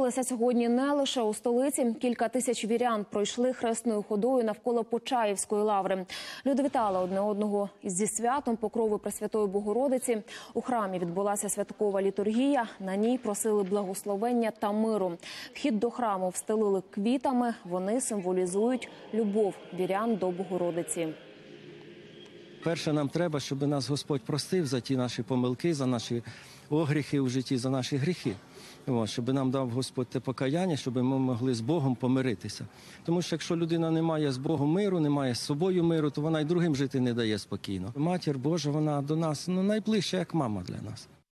Зібралися сьогодні не лише у столиці. Кілька тисяч вірян пройшли хресною ходою навколо Почаївської лаври. Люди вітали одне одного зі святом Покрови Пресвятої Богородиці. У храмі відбулася святкова літургія. На ній просили благословення та миру. Вхід до храму встелили квітами. Вони символізують любов вірян до Богородиці. Перше, нам треба, щоб нас Господь простив за ті наші помилки, за наші огріхи у житті, за наші гріхи. Щоб нам дав Господь те покаяння, щоб ми могли з Богом помиритися. Тому що якщо людина не має з Богом миру, не має з собою миру, то вона й другим жити не дає спокійно. Матір Божа, вона до нас найближча, як мама для нас.